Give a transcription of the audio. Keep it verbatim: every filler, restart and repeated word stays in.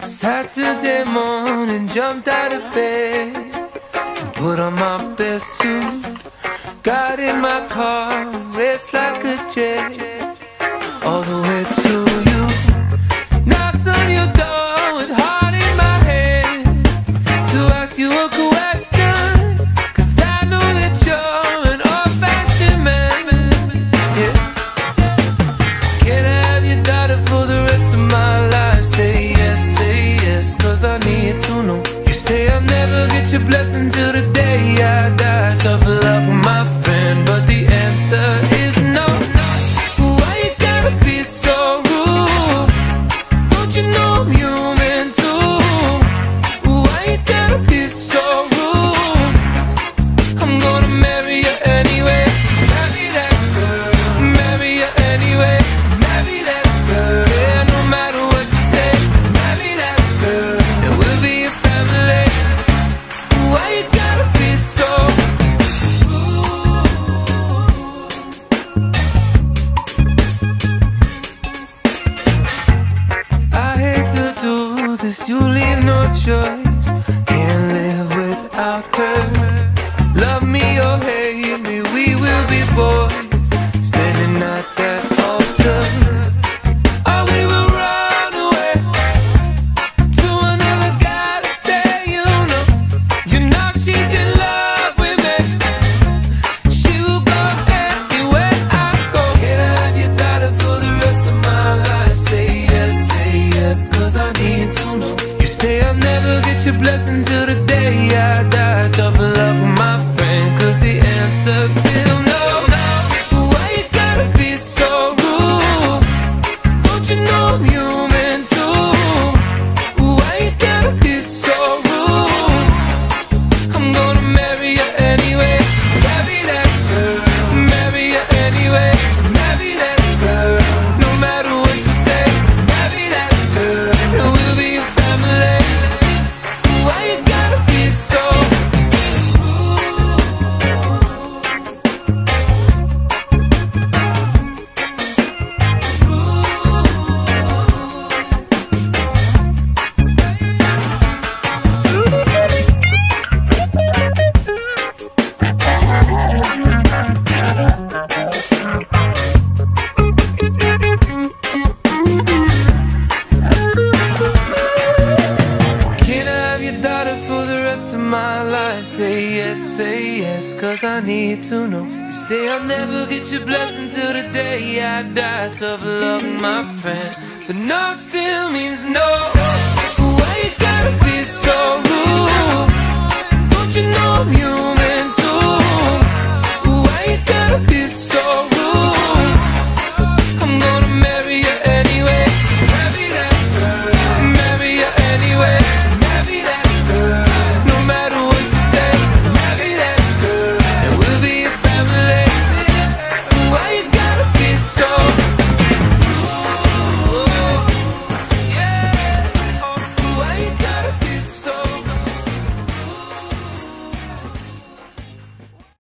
Saturday morning, jumped out of bed and put on my best suit. Got in my car and raced like a jet all the way to you. Knocked on your door with heart in my head to ask you a question, 'cause I know that you're an old-fashioned man. Yeah. Can I have your daughter for the rest of my life? Say yes, say yes, 'cause I need to know. You say I'll never get your blessing till the day I die. Tough luck, my friend, but the answer is no. Why you gotta be so rude? Don't you know I'm human too? Why you gotta be so rude? I'm gonna marry you anyway. Marry that girl, marry you anyway. Marry that girl, yeah, no matter what you say. Marry that girl, and we'll be a family. Why you gotta be so rude? I hate to do this, you leave no choice. Can't live without her. Love me or hate me, we will be boys standing at that altar. Or we will run away to another guy to say, you know, you know she's in love with me. She will go anywhere I go. Can I have your daughter for the rest of my life? Say yes, say yes, 'cause I need to know. You say I'll never get your blessing till the day I die. Tough luck, my friend, 'cause the answer's still no. Why you gotta be so rude? Don't you know I'm human too? Why you gotta be so rude? I'm gonna marry you anyway. Marry that girl, marry you anyway. Marry that girl, no matter what you say. Marry that girl, and we'll be a family. Why you gotta be so Can I have your daughter for the rest of my life? Say yes, say yes, 'cause I need to know. You say I'll never get your blessing till the day I die. Tough luck, my friend, but no still means no. Why you gotta be so rude? Don't you know I'm human?